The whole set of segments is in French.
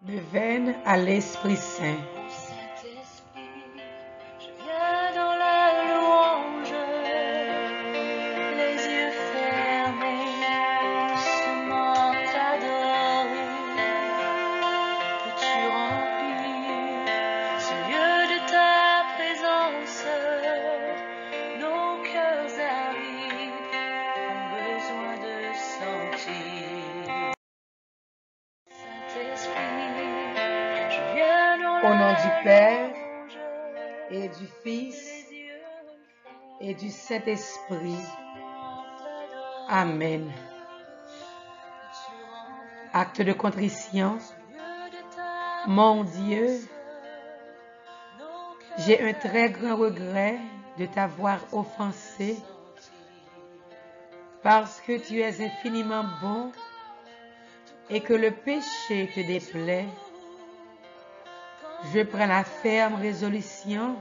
de veine à l'Esprit Saint. Au nom du Père et du Fils et du Saint-Esprit. Amen. Acte de contrition. Mon Dieu, j'ai un très grand regret de t'avoir offensé parce que tu es infiniment bon et que le péché te déplaît. Je prends la ferme résolution,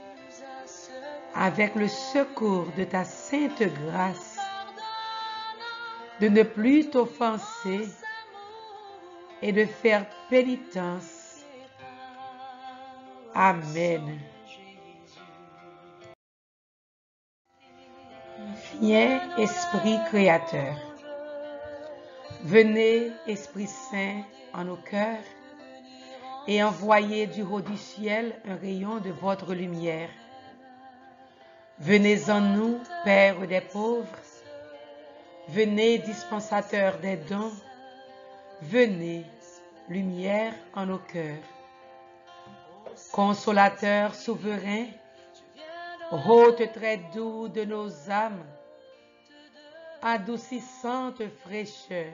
avec le secours de ta sainte grâce, de ne plus t'offenser et de faire pénitence. Amen. Viens, Esprit créateur. Venez, Esprit Saint, en nos cœurs et envoyez du haut du ciel un rayon de votre lumière. Venez en nous, Père des pauvres. Venez, dispensateur des dons. Venez, lumière en nos cœurs. Consolateur souverain, hôte très doux de nos âmes, adoucissante fraîcheur.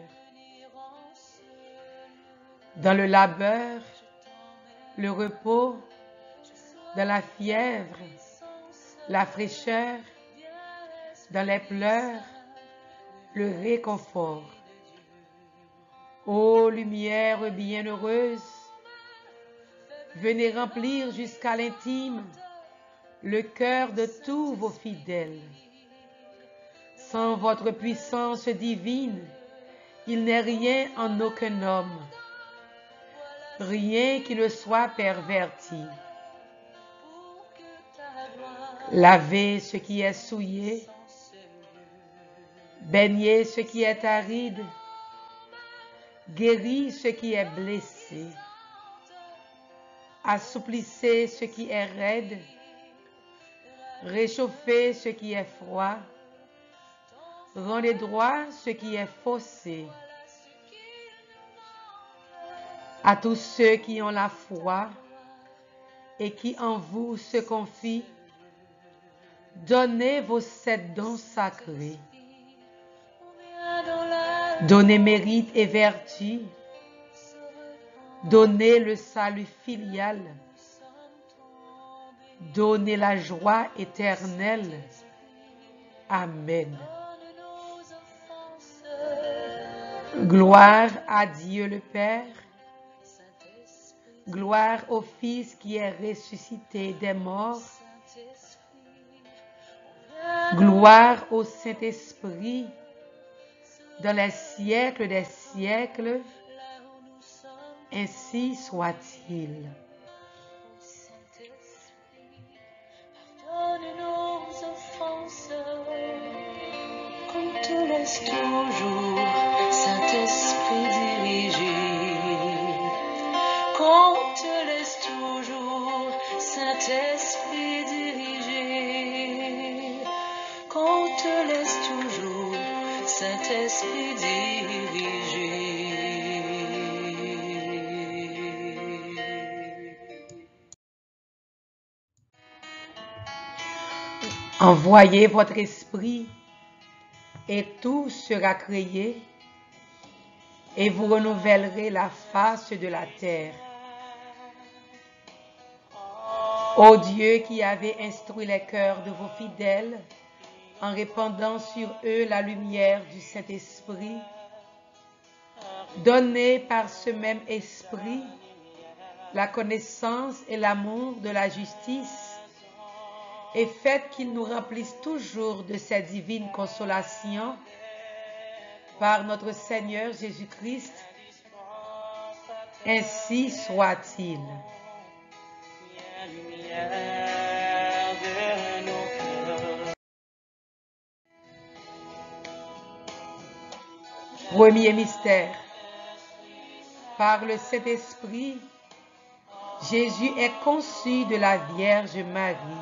Dans le labeur, le repos, dans la fièvre, la fraîcheur, dans les pleurs, le réconfort. Ô lumière bienheureuse, venez remplir jusqu'à l'intime le cœur de tous vos fidèles. Sans votre puissance divine, il n'est rien en aucun homme, rien qui ne soit perverti. Lavez ce qui est souillé, baignez ce qui est aride, guéris ce qui est blessé, assouplissez ce qui est raide, réchauffez ce qui est froid, rendez droit ce qui est faussé. À tous ceux qui ont la foi et qui en vous se confient, donnez vos 7 dons sacrés. Donnez mérite et vertu. Donnez le salut filial. Donnez la joie éternelle. Amen. Gloire à Dieu le Père. Gloire au Fils qui est ressuscité des morts. Gloire au Saint-Esprit, dans les siècles des siècles. Ainsi soit-il. Pardonne nos offenses, qu'on te laisse toujours, Saint-Esprit diriger. Qu'on te laisse toujours, Saint-Esprit diriger. Qu'on te laisse toujours, Saint-Esprit diriger. Envoyez votre esprit et tout sera créé et vous renouvellerez la face de la terre. Ô Dieu qui avez instruit les cœurs de vos fidèles en répandant sur eux la lumière du Saint-Esprit, donnez par ce même esprit la connaissance et l'amour de la justice et faites qu'ils nous remplissent toujours de cette divine consolation par notre Seigneur Jésus-Christ, Ainsi soit-il. Premier mystère. Par le Saint-Esprit, Jésus est conçu de la Vierge Marie.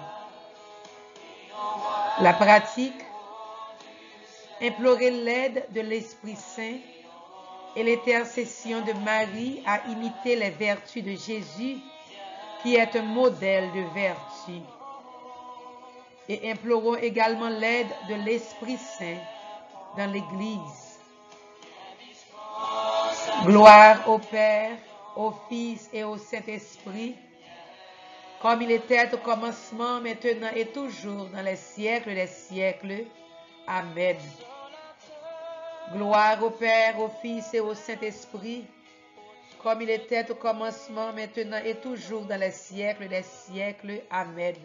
La pratique, implorer l'aide de l'Esprit Saint et l'intercession de Marie à imiter les vertus de Jésus, qui est un modèle de vertu. Et implorons également l'aide de l'Esprit Saint dans l'Église. Gloire au Père, au Fils et au Saint-Esprit, comme il était au commencement, maintenant et toujours, dans les siècles des siècles. Amen. Gloire au Père, au Fils et au Saint-Esprit, comme il était au commencement, maintenant et toujours, dans les siècles des siècles. Amen.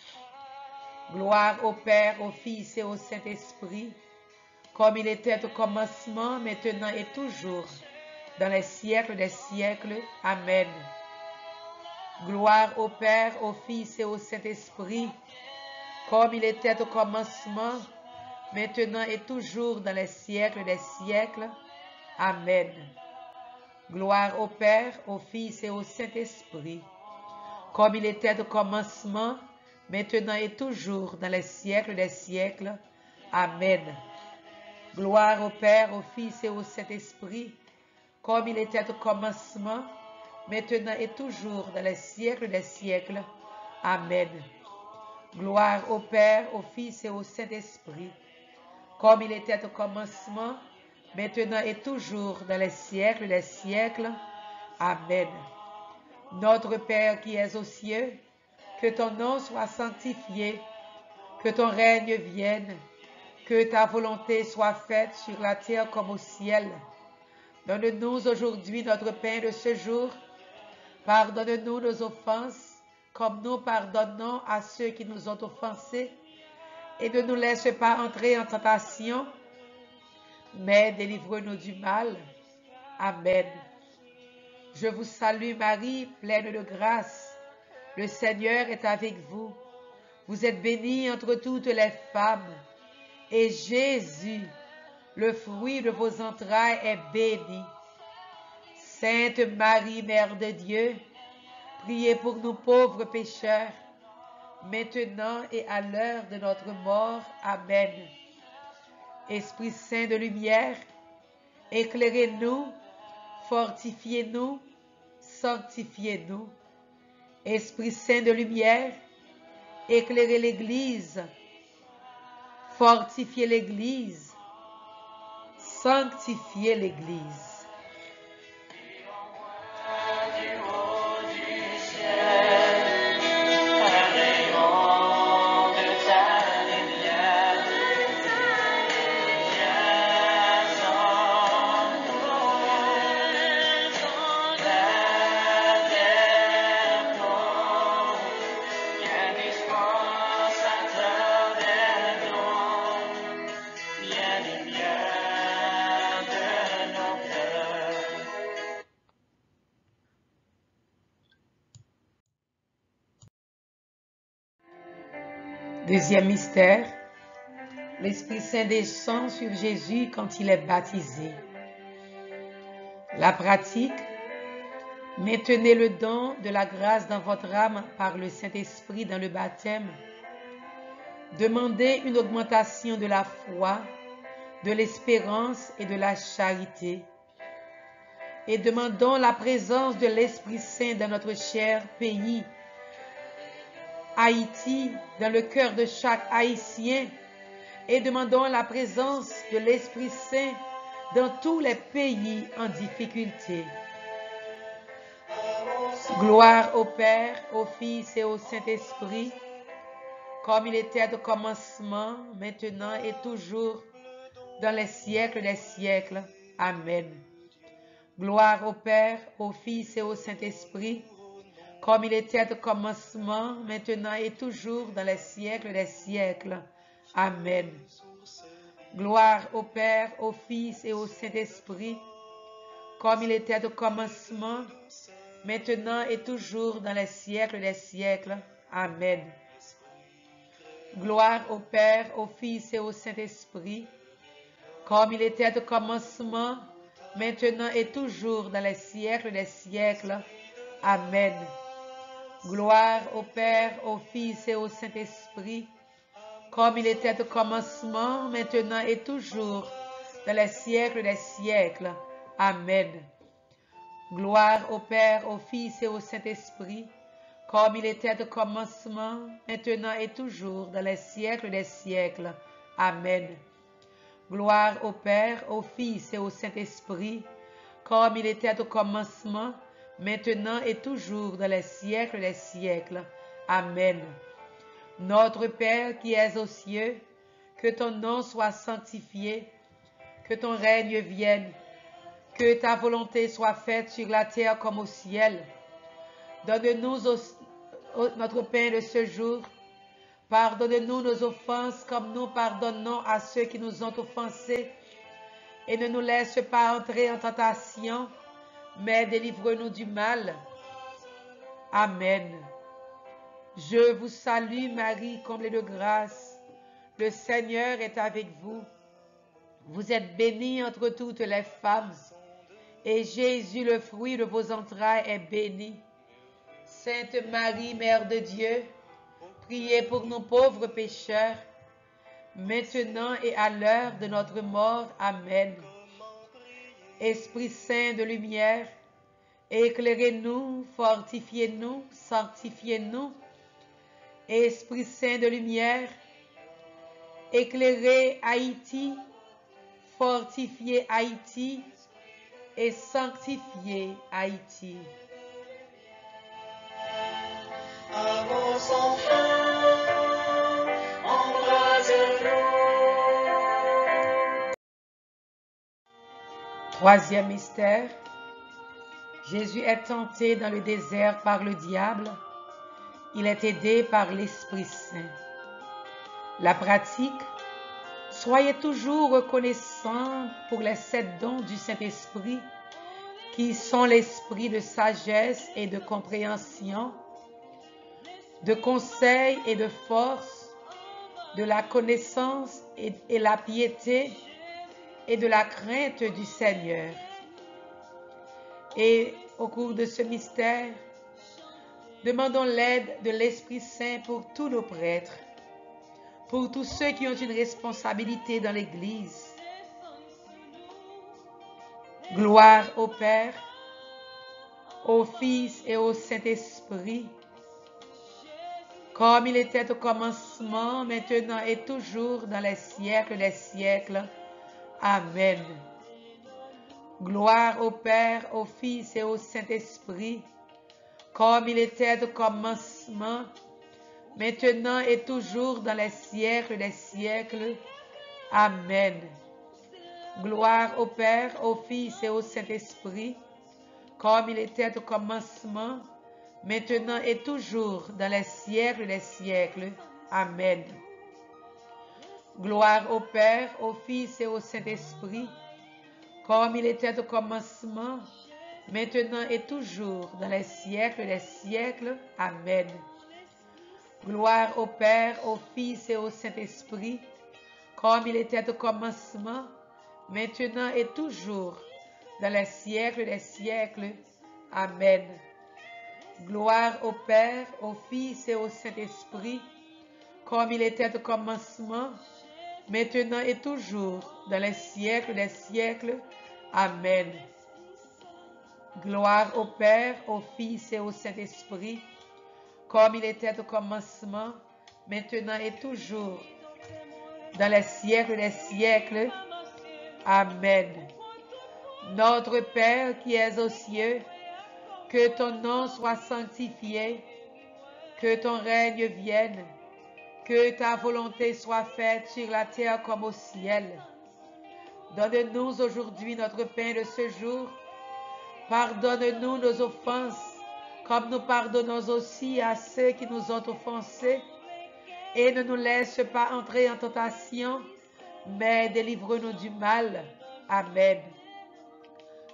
Gloire au Père, au Fils et au Saint-Esprit, comme il était au commencement, maintenant et toujours, dans les siècles des siècles. Amen. Gloire au Père, au Fils et au Saint-Esprit, comme il était au commencement, maintenant et toujours, dans les siècles des siècles. Amen. Gloire au Père, au Fils et au Saint-Esprit, comme il était au commencement, maintenant et toujours, dans les siècles des siècles. Amen. Gloire au Père, au Fils et au Saint-Esprit, comme il était au commencement, maintenant et toujours, dans les siècles des siècles. Amen. Gloire au Père, au Fils et au Saint-Esprit, comme il était au commencement, maintenant et toujours, dans les siècles des siècles. Amen. Notre Père qui es aux cieux, que ton nom soit sanctifié, que ton règne vienne, que ta volonté soit faite sur la terre comme au ciel. Donne-nous aujourd'hui notre pain de ce jour. Pardonne-nous nos offenses, comme nous pardonnons à ceux qui nous ont offensés. Et ne nous laisse pas entrer en tentation, mais délivre-nous du mal. Amen. Je vous salue Marie, pleine de grâce. Le Seigneur est avec vous. Vous êtes bénie entre toutes les femmes. Et Jésus, le fruit de vos entrailles, est béni. Sainte Marie, Mère de Dieu, priez pour nous pauvres pécheurs, maintenant et à l'heure de notre mort. Amen. Esprit Saint de lumière, éclairez-nous, fortifiez-nous, sanctifiez-nous. Esprit Saint de lumière, éclairez l'Église, fortifiez l'Église, sanctifiez l'Église. Deuxième mystère, l'Esprit Saint descend sur Jésus quand il est baptisé. La pratique, maintenez le don de la grâce dans votre âme par le Saint-Esprit dans le baptême. Demandez une augmentation de la foi, de l'espérance et de la charité. Et demandons la présence de l'Esprit Saint dans notre cher pays, Haïti, dans le cœur de chaque Haïtien, et demandons la présence de l'Esprit Saint dans tous les pays en difficulté. Gloire au Père, au Fils et au Saint-Esprit, comme il était au commencement, maintenant et toujours, dans les siècles des siècles. Amen. Gloire au Père, au Fils et au Saint-Esprit, comme il était au commencement, maintenant et toujours, dans les siècles des siècles. Amen. Gloire au Père, au Fils et au Saint-Esprit, comme il était au commencement, maintenant et toujours, dans les siècles des siècles. Amen. Gloire au Père, au Fils et au Saint-Esprit, comme il était au commencement, maintenant et toujours, dans les siècles des siècles. Amen. Gloire au Père, au Fils et au Saint-Esprit, comme il était au commencement, maintenant et toujours, dans les siècles des siècles. Amen. Gloire au Père, au Fils et au Saint-Esprit, comme il était au commencement, maintenant et toujours, dans les siècles des siècles. Amen. Gloire au Père, au Fils et au Saint-Esprit, comme il était au commencement, maintenant et toujours, dans les siècles des siècles. Amen. Notre Père qui es aux cieux, que ton nom soit sanctifié, que ton règne vienne, que ta volonté soit faite sur la terre comme au ciel. Donne-nous notre pain de ce jour. Pardonne-nous nos offenses comme nous pardonnons à ceux qui nous ont offensés. Et ne nous laisse pas entrer en tentation, mais délivre-nous du mal. Amen. Je vous salue Marie, comblée de grâce. Le Seigneur est avec vous. Vous êtes bénie entre toutes les femmes. Et Jésus, le fruit de vos entrailles, est béni. Sainte Marie, Mère de Dieu, priez pour nous pauvres pécheurs, maintenant et à l'heure de notre mort. Amen. Esprit Saint de lumière, éclairez-nous, fortifiez-nous, sanctifiez-nous. Esprit Saint de lumière, éclairez Haïti, fortifiez Haïti et sanctifiez Haïti. Avance enfin, embrase-nous. Troisième mystère, Jésus est tenté dans le désert par le diable. Il est aidé par l'Esprit Saint. La pratique, soyez toujours reconnaissants pour les 7 dons du Saint-Esprit, qui sont l'esprit de sagesse et de compréhension, de conseil et de force, de la connaissance et la piété et de la crainte du Seigneur. Et au cours de ce mystère, demandons l'aide de l'Esprit Saint pour tous nos prêtres, pour tous ceux qui ont une responsabilité dans l'Église. Gloire au Père, au Fils et au Saint-Esprit, comme il était au commencement, maintenant et toujours, dans les siècles des siècles. Amen. Gloire au Père, au Fils et au Saint-Esprit, comme il était au commencement, maintenant et toujours, dans les siècles des siècles. Amen. Gloire au Père, au Fils et au Saint-Esprit, comme il était au commencement, maintenant et toujours, dans les siècles des siècles. Amen. Gloire au Père, au Fils et au Saint-Esprit, comme il était au commencement, maintenant et toujours, dans les siècles des siècles. Amen. Gloire au Père, au Fils et au Saint-Esprit, comme il était au commencement, maintenant et toujours, dans les siècles des siècles. Amen. Gloire au Père, au Fils et au Saint-Esprit, comme il était au commencement, maintenant et toujours, dans les siècles des siècles. Amen. Gloire au Père, au Fils et au Saint-Esprit, comme il était au commencement, maintenant et toujours, dans les siècles des siècles. Amen. Notre Père qui es aux cieux, que ton nom soit sanctifié, que ton règne vienne, que ta volonté soit faite sur la terre comme au ciel. Donne-nous aujourd'hui notre pain de ce jour. Pardonne-nous nos offenses, comme nous pardonnons aussi à ceux qui nous ont offensés. Et ne nous laisse pas entrer en tentation, mais délivre-nous du mal. Amen.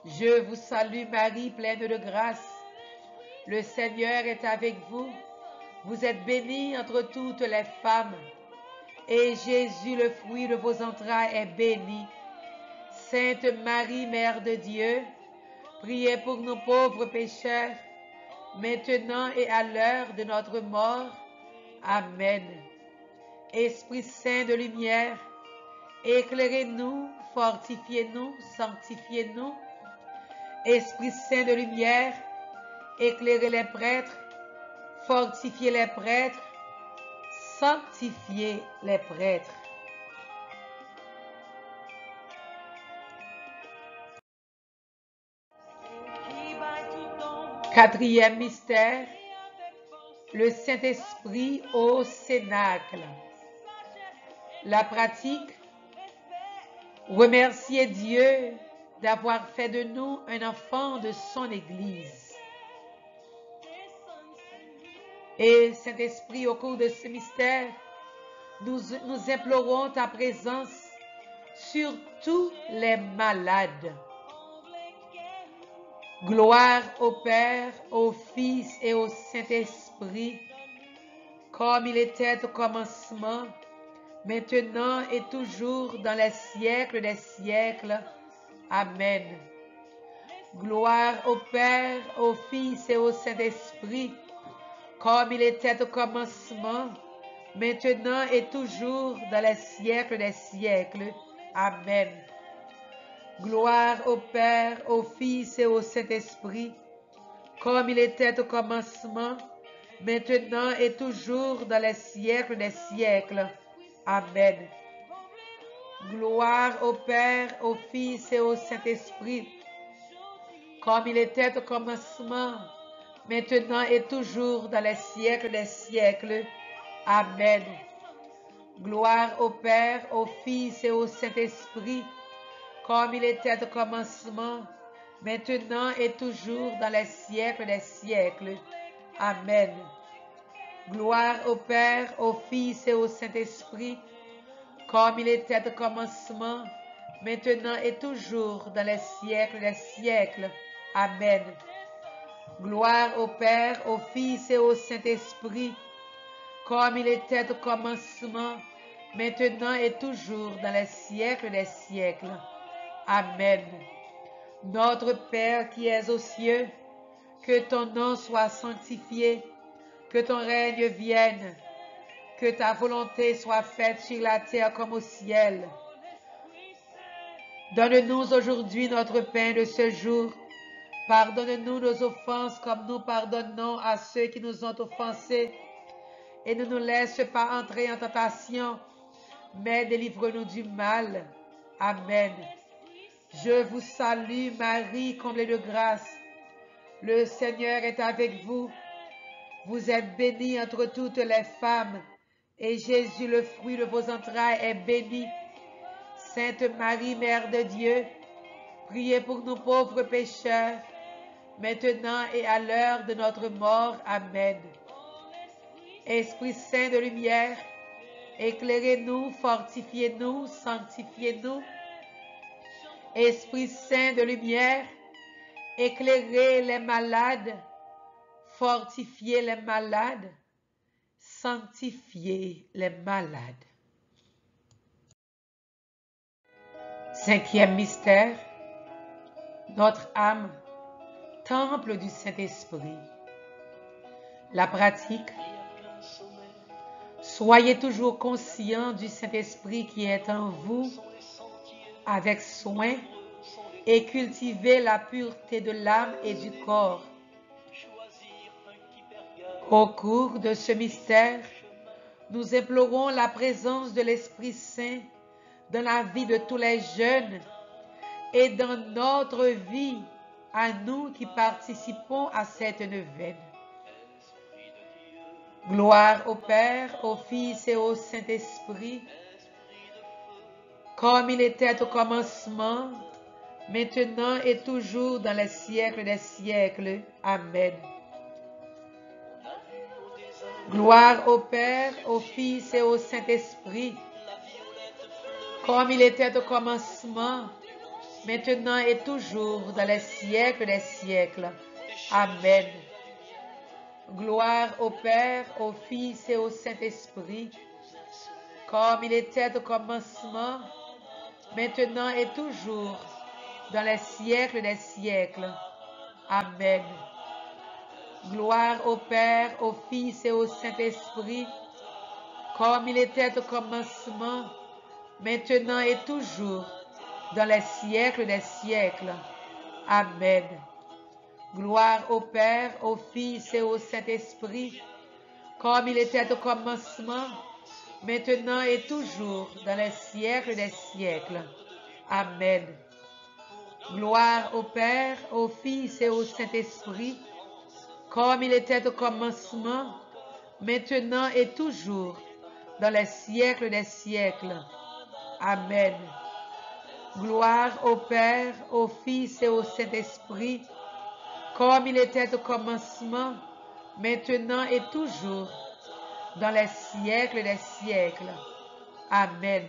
Je vous salue Marie, pleine de grâce. Le Seigneur est avec vous. Vous êtes bénie entre toutes les femmes. Et Jésus, le fruit de vos entrailles, est béni. Sainte Marie, Mère de Dieu, priez pour nous pauvres pécheurs, maintenant et à l'heure de notre mort. Amen. Esprit Saint de lumière, éclairez-nous, fortifiez-nous, sanctifiez-nous. Esprit Saint de lumière, éclairez les prêtres, fortifiez les prêtres, sanctifiez les prêtres. Quatrième mystère, le Saint-Esprit au Cénacle. La pratique, remercier Dieu d'avoir fait de nous un enfant de son Église. Et Saint-Esprit, au cours de ce mystère, nous implorons ta présence sur tous les malades. Gloire au Père, au Fils et au Saint-Esprit, comme il était au commencement, maintenant et toujours dans les siècles des siècles. Amen. Gloire au Père, au Fils et au Saint-Esprit, comme il était au commencement, maintenant et toujours dans les siècles des siècles. Amen. Gloire au Père, au Fils et au Saint-Esprit, comme il était au commencement, maintenant et toujours dans les siècles des siècles. Amen. Gloire au Père, au Fils et au Saint-Esprit, comme il était au commencement, maintenant et toujours dans les siècles des siècles. Amen. Gloire au Père, au Fils et au Saint-Esprit, comme il était au commencement, maintenant et toujours dans les siècles des siècles. Amen. Gloire au Père, au Fils et au Saint-Esprit, comme il était au commencement, maintenant et toujours dans les siècles des siècles. Amen. Gloire au Père, au Fils et au Saint-Esprit, comme il était au commencement, maintenant et toujours dans les siècles des siècles. Amen. Notre Père qui es aux cieux, que ton nom soit sanctifié, que ton règne vienne, que ta volonté soit faite sur la terre comme au ciel. Donne-nous aujourd'hui notre pain de ce jour. Pardonne-nous nos offenses comme nous pardonnons à ceux qui nous ont offensés. Et ne nous laisse pas entrer en tentation, mais délivre-nous du mal. Amen. Je vous salue Marie, comblée de grâce. Le Seigneur est avec vous. Vous êtes bénie entre toutes les femmes, et Jésus, le fruit de vos entrailles, est béni. Sainte Marie, Mère de Dieu, priez pour nous pauvres pécheurs, maintenant et à l'heure de notre mort. Amen. Esprit Saint de lumière, éclairez-nous, fortifiez-nous, sanctifiez-nous. Esprit Saint de lumière, éclairez les malades, fortifiez les malades, sanctifiez les malades. Cinquième mystère, notre âme, temple du Saint-Esprit. La pratique, soyez toujours conscients du Saint-Esprit qui est en vous avec soin et cultivez la pureté de l'âme et du corps. Au cours de ce mystère, nous implorons la présence de l'Esprit Saint dans la vie de tous les jeunes et dans notre vie à nous qui participons à cette neuvaine. Gloire au Père, au Fils et au Saint-Esprit, comme il était au commencement, maintenant et toujours dans les siècles des siècles. Amen. Gloire au Père, au Fils et au Saint-Esprit, comme il était au commencement, maintenant et toujours, dans les siècles des siècles. Amen. Gloire au Père, au Fils et au Saint-Esprit, comme il était au commencement, maintenant et toujours, dans les siècles des siècles. Amen. Gloire au Père, au Fils et au Saint-Esprit, comme il était au commencement, maintenant et toujours, dans les siècles des siècles. Amen. Gloire au Père, au Fils et au Saint-Esprit, comme il était au commencement, maintenant et toujours, dans les siècles des siècles. Amen. Gloire au Père, au Fils et au Saint-Esprit, comme il était au commencement, maintenant et toujours, dans les siècles des siècles. Amen. Gloire au Père, au Fils et au Saint-Esprit, comme il était au commencement, maintenant et toujours, dans les siècles des siècles. Amen.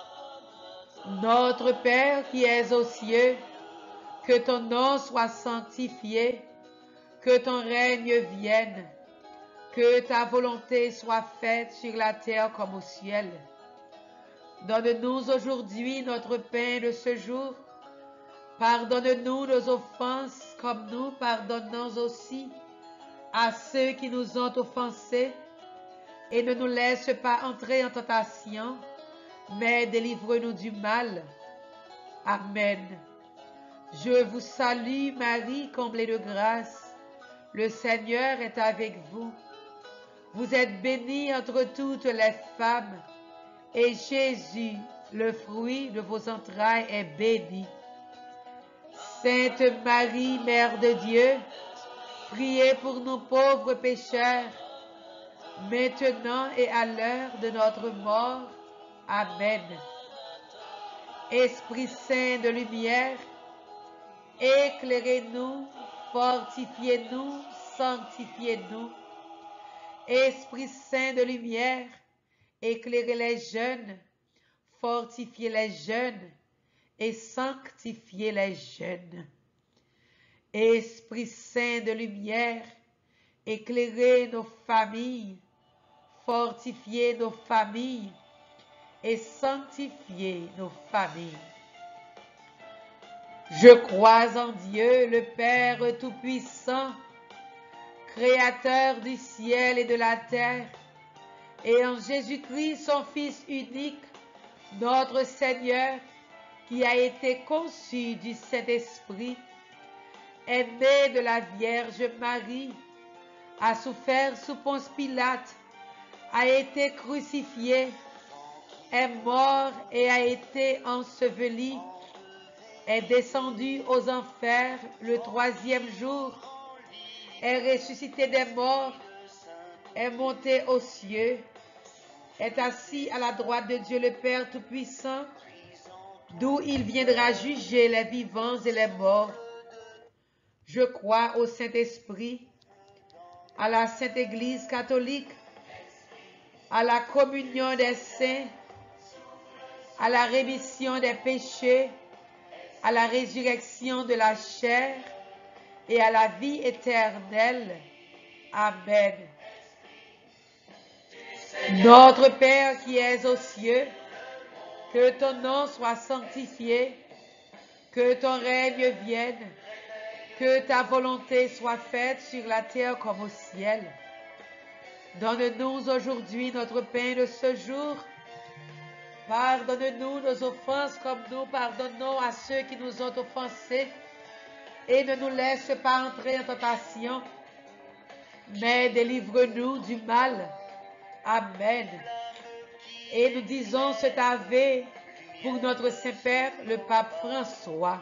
Notre Père qui es aux cieux, que ton nom soit sanctifié, que ton règne vienne, que ta volonté soit faite sur la terre comme au ciel. Donne-nous aujourd'hui notre pain de ce jour. Pardonne-nous nos offenses comme nous pardonnons aussi à ceux qui nous ont offensés. Et ne nous laisse pas entrer en tentation, mais délivre-nous du mal. Amen. Je vous salue Marie, comblée de grâce. Le Seigneur est avec vous. Vous êtes bénie entre toutes les femmes, et Jésus, le fruit de vos entrailles, est béni. Sainte Marie, Mère de Dieu, priez pour nous pauvres pécheurs, maintenant et à l'heure de notre mort. Amen. Esprit Saint de lumière, éclairez-nous, fortifiez-nous, sanctifiez-nous. Esprit Saint de lumière, éclairez les jeunes, fortifiez les jeunes et sanctifiez les jeunes. Esprit Saint de lumière, éclairez nos familles, fortifiez nos familles et sanctifiez nos familles. Je crois en Dieu, le Père Tout-Puissant, Créateur du ciel et de la terre, et en Jésus-Christ, son Fils unique, notre Seigneur, qui a été conçu du Saint-Esprit, est né de la Vierge Marie, a souffert sous Ponce Pilate, a été crucifié, est mort et a été enseveli, est descendu aux enfers le troisième jour, est ressuscité des morts, est monté aux cieux, est assis à la droite de Dieu le Père Tout-Puissant, d'où il viendra juger les vivants et les morts. Je crois au Saint-Esprit, à la Sainte Église catholique, à la communion des saints, à la rémission des péchés, à la résurrection de la chair et à la vie éternelle. Amen. Notre Père qui es aux cieux, que ton nom soit sanctifié, que ton règne vienne, que ta volonté soit faite sur la terre comme au ciel. Donne-nous aujourd'hui notre pain de ce jour. Pardonne-nous nos offenses comme nous pardonnons à ceux qui nous ont offensés. Et ne nous laisse pas entrer en tentation, mais délivre-nous du mal. Amen. Et nous disons cet Ave pour notre Saint-Père, le Pape François.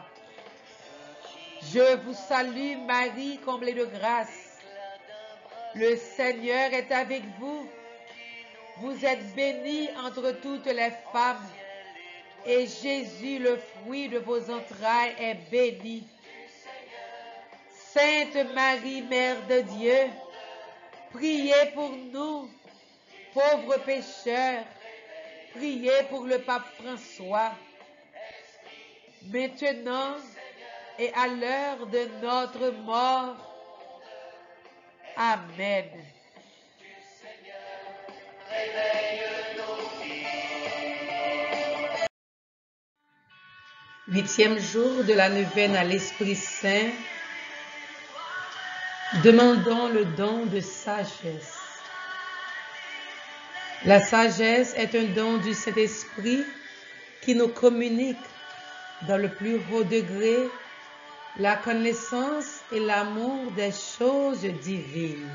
Je vous salue Marie, comblée de grâce. Le Seigneur est avec vous. Vous êtes bénie entre toutes les femmes, et Jésus, le fruit de vos entrailles, est béni. Sainte Marie, Mère de Dieu, priez pour nous, pauvres pécheurs, priez pour le Pape François. maintenant et à l'heure de notre mort. Amen. Huitième jour de la neuvaine à l'Esprit Saint. Demandons le don de sagesse. La sagesse est un don du Saint-Esprit qui nous communique dans le plus haut degré la connaissance et l'amour des choses divines.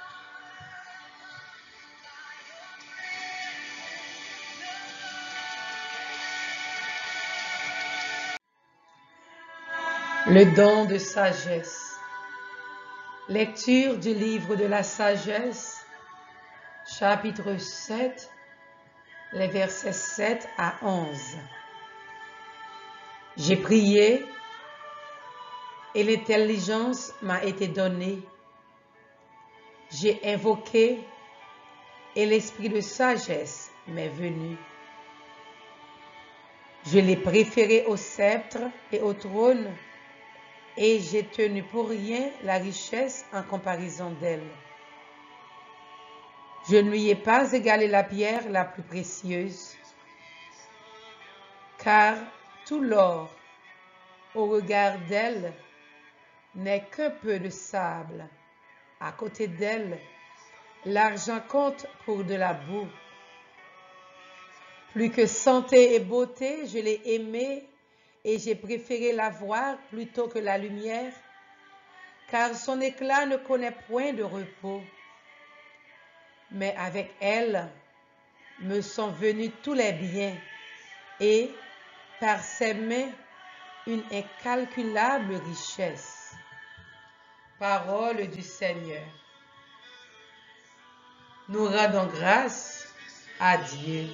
Le don de sagesse. Lecture du livre de la sagesse, chapitre 7, les versets 7 à 11. J'ai prié et l'intelligence m'a été donnée. J'ai invoqué et l'esprit de sagesse m'est venu. Je l'ai préféré au sceptre et au trône, et j'ai tenu pour rien la richesse en comparaison d'elle. Je ne lui ai pas égalé la pierre la plus précieuse, car tout l'or au regard d'elle n'est qu'un peu de sable. À côté d'elle, l'argent compte pour de la boue. Plus que santé et beauté, je l'ai aimée et j'ai préféré la voir plutôt que la lumière, car son éclat ne connaît point de repos. Mais avec elle me sont venus tous les biens et, par ses mains, une incalculable richesse. Parole du Seigneur. Nous rendons grâce à Dieu.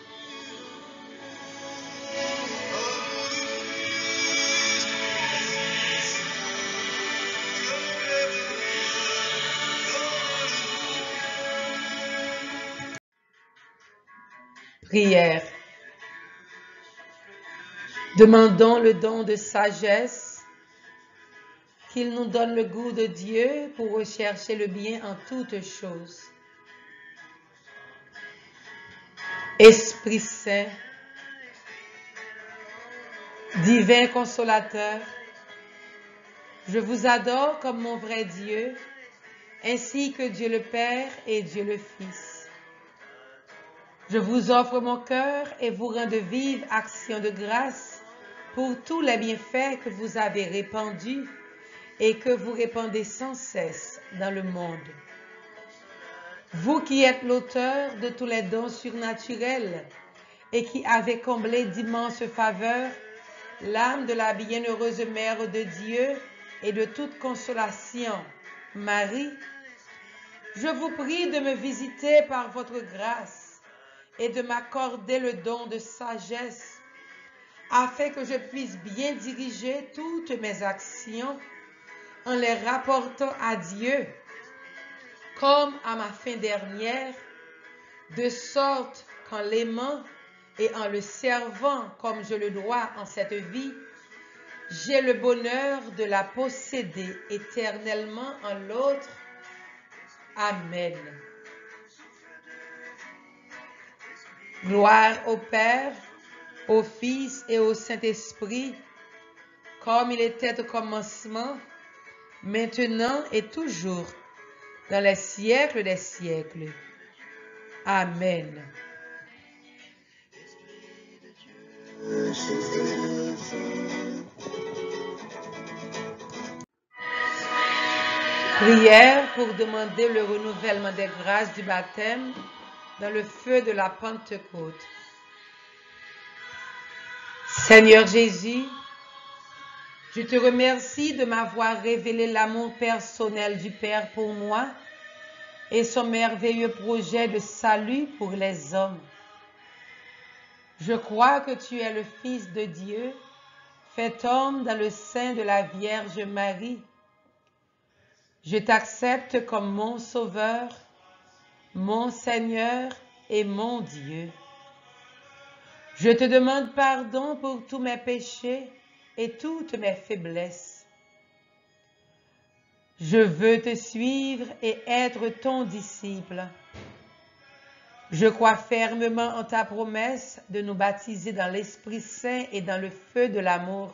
Prière. Demandons le don de sagesse, qu'il nous donne le goût de Dieu pour rechercher le bien en toutes choses. Esprit Saint, divin consolateur, je vous adore comme mon vrai Dieu, ainsi que Dieu le Père et Dieu le Fils. Je vous offre mon cœur et vous rends de vives actions de grâce pour tous les bienfaits que vous avez répandus et que vous répandez sans cesse dans le monde. Vous qui êtes l'auteur de tous les dons surnaturels et qui avez comblé d'immenses faveurs l'âme de la bienheureuse Mère de Dieu et de toute consolation, Marie, je vous prie de me visiter par votre grâce et de m'accorder le don de sagesse, afin que je puisse bien diriger toutes mes actions en les rapportant à Dieu, comme à ma fin dernière, de sorte qu'en l'aimant et en le servant comme je le dois en cette vie, j'ai le bonheur de la posséder éternellement en l'autre. Amen. Gloire au Père, au Fils et au Saint-Esprit, comme il était au commencement, maintenant et toujours, dans les siècles des siècles. Amen. Prière pour demander le renouvellement des grâces du baptême dans le feu de la Pentecôte. Seigneur Jésus, je te remercie de m'avoir révélé l'amour personnel du Père pour moi et son merveilleux projet de salut pour les hommes. Je crois que tu es le Fils de Dieu, fait homme dans le sein de la Vierge Marie. Je t'accepte comme mon Sauveur, mon Seigneur et mon Dieu. Je te demande pardon pour tous mes péchés et toutes mes faiblesses. Je veux te suivre et être ton disciple. Je crois fermement en ta promesse de nous baptiser dans l'Esprit Saint et dans le feu de l'amour.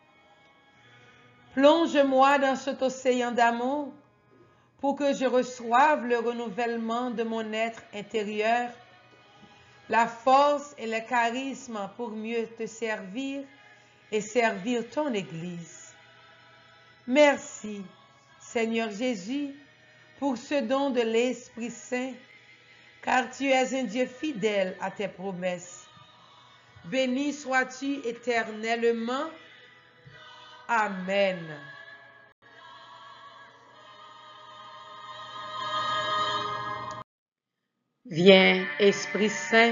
Plonge-moi dans cet océan d'amour pour que je reçoive le renouvellement de mon être intérieur, la force et le charisme pour mieux te servir et servir ton Église. Merci, Seigneur Jésus, pour ce don de l'Esprit Saint, car tu es un Dieu fidèle à tes promesses. Béni sois-tu éternellement. Amen. Viens, Esprit Saint,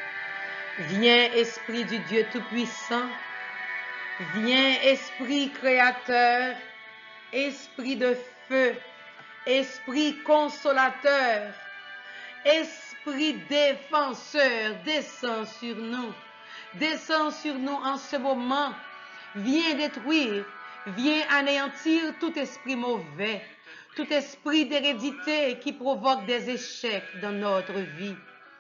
viens, Esprit du Dieu Tout-Puissant, viens, Esprit Créateur, Esprit de feu, Esprit consolateur, Esprit défenseur, descends sur nous en ce moment, viens détruire, viens anéantir tout esprit mauvais, tout esprit d'hérédité qui provoque des échecs dans notre vie.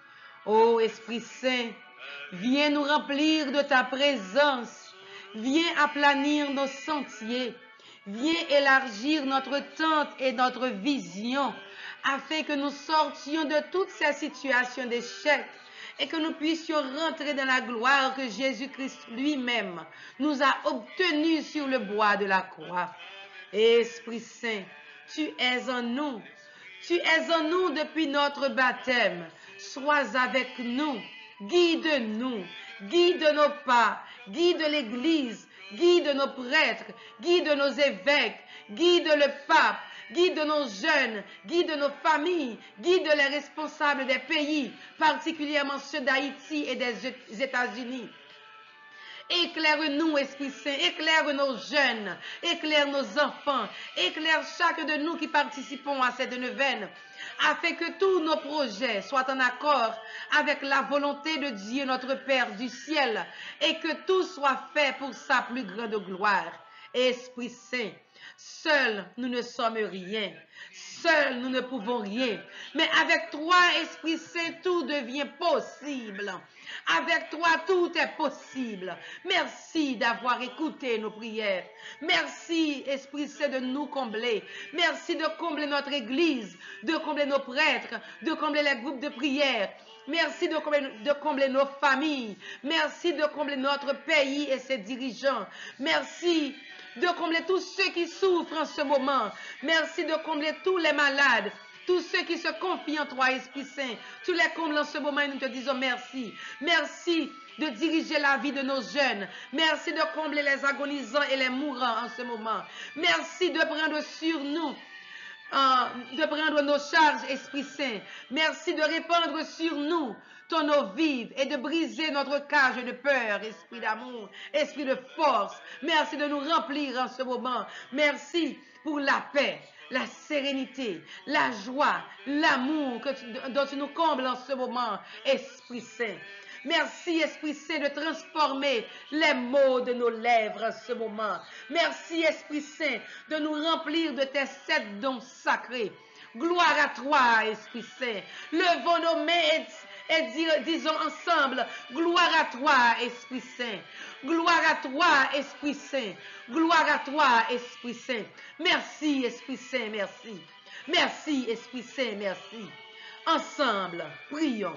Ô Esprit Saint, viens nous remplir de ta présence, viens aplanir nos sentiers, viens élargir notre tente et notre vision, afin que nous sortions de toutes ces situations d'échec et que nous puissions rentrer dans la gloire que Jésus-Christ lui-même nous a obtenue sur le bois de la croix. Esprit Saint, tu es en nous. Tu es en nous depuis notre baptême. Sois avec nous. Guide-nous. Guide nos pas. Guide l'Église. Guide nos prêtres. Guide nos évêques. Guide le pape. Guide nos jeunes, guide nos familles, guide les responsables des pays, particulièrement ceux d'Haïti et des États-Unis. Éclaire-nous, Esprit Saint, éclaire nos jeunes, éclaire nos enfants, éclaire chacun de nous qui participons à cette neuvaine, afin que tous nos projets soient en accord avec la volonté de Dieu notre Père du ciel, et que tout soit fait pour sa plus grande gloire. Esprit Saint, seuls nous ne sommes rien, seuls nous ne pouvons rien, mais avec toi, Esprit Saint, tout devient possible. Avec toi, tout est possible. Merci d'avoir écouté nos prières. Merci, Esprit Saint, de nous combler. Merci de combler notre Église, de combler nos prêtres, de combler les groupes de prière. Merci de combler nos familles. Merci de combler notre pays et ses dirigeants. Merci de combler tous ceux qui souffrent en ce moment. Merci de combler tous les malades, tous ceux qui se confient en toi, Esprit Saint. Tu les combles en ce moment et nous te disons merci. Merci de diriger la vie de nos jeunes. Merci de combler les agonisants et les mourants en ce moment. Merci de prendre sur nous, de prendre nos charges, Esprit Saint. Merci de répandre sur nous ton eau vive et de briser notre cage de peur, Esprit d'amour, Esprit de force. Merci de nous remplir en ce moment. Merci pour la paix, la sérénité, la joie, l'amour dont tu nous combles en ce moment, Esprit Saint. Merci, Esprit Saint, de transformer les mots de nos lèvres en ce moment. Merci, Esprit Saint, de nous remplir de tes 7 dons sacrés. Gloire à toi, Esprit Saint. Levons nos mains et disons ensemble, gloire à toi, Esprit Saint. Gloire à toi, Esprit Saint. Gloire à toi, Esprit Saint. Merci, Esprit Saint, merci. Merci, Esprit Saint, merci. Ensemble, prions.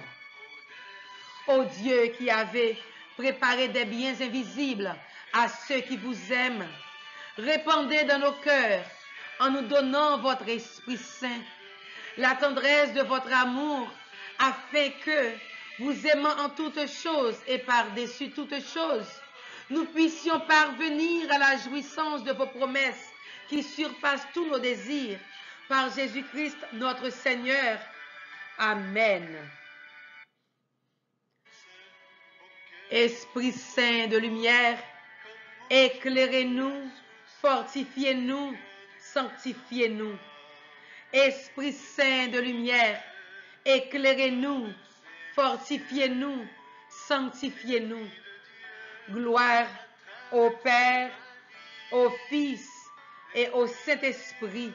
Ô Dieu qui avait préparé des biens invisibles à ceux qui vous aiment, répandez dans nos cœurs, en nous donnant votre Esprit Saint, la tendresse de votre amour, afin que, vous aimant en toutes choses et par-dessus toutes choses, nous puissions parvenir à la jouissance de vos promesses qui surpassent tous nos désirs, par Jésus-Christ notre Seigneur. Amen. Esprit Saint de lumière, éclairez-nous, fortifiez-nous, sanctifiez-nous. Esprit Saint de lumière, éclairez-nous, fortifiez-nous, sanctifiez-nous. Gloire au Père, au Fils et au Saint-Esprit.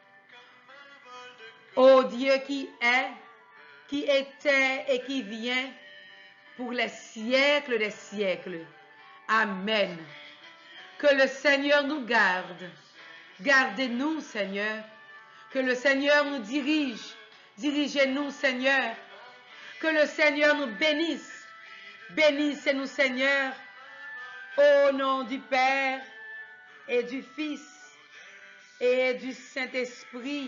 Ô Dieu qui est, qui était et qui vient, pour les siècles des siècles. Amen. Que le Seigneur nous garde. Gardez-nous, Seigneur. Que le Seigneur nous dirige. Dirigez-nous, Seigneur. Que le Seigneur nous bénisse. Bénissez-nous, Seigneur. Au nom du Père et du Fils et du Saint-Esprit.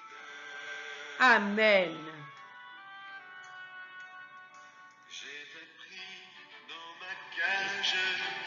Amen. J'étais pris dans ma cage.